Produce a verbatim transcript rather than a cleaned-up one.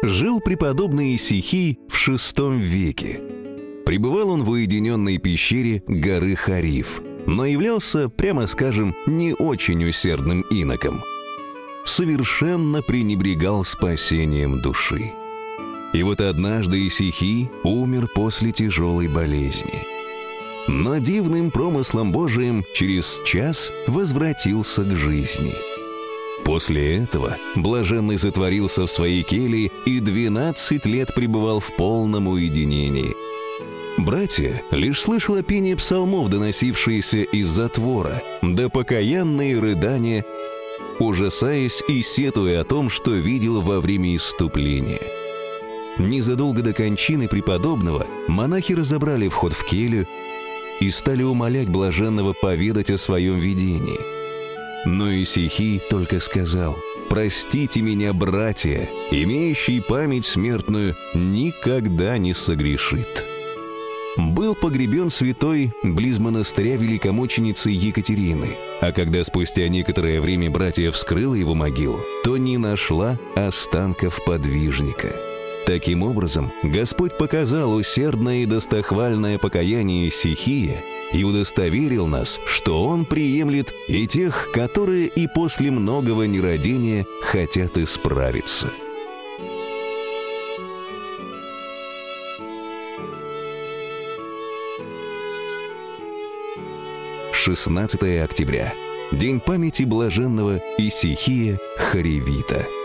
Жил преподобный Исихий в шестом веке. Пребывал он в уединенной пещере горы Хариф, но являлся, прямо скажем, не очень усердным иноком. Совершенно пренебрегал спасением души. И вот однажды Исихий умер после тяжелой болезни. Но дивным промыслом Божиим через час возвратился к жизни. После этого блаженный затворился в своей келье и двенадцать лет пребывал в полном уединении. Братья лишь слышало пение псалмов, доносившиеся из затвора, да покаянные рыдания, ужасаясь и сетуя о том, что видел во время исступления. Незадолго до кончины преподобного монахи разобрали вход в келью и стали умолять блаженного поведать о своем видении. Но Исихий только сказал: «Простите меня, братья, имеющий память смертную никогда не согрешит». Был погребен святой близ монастыря великомученицы Екатерины, а когда спустя некоторое время братья вскрыла его могилу, то не нашла останков подвижника. Таким образом, Господь показал усердное и достохвальное покаяние Исихия и удостоверил нас, что Он приемлет и тех, которые и после многого нерадения хотят исправиться. шестнадцатое октября. День памяти блаженного Исихия Харевита.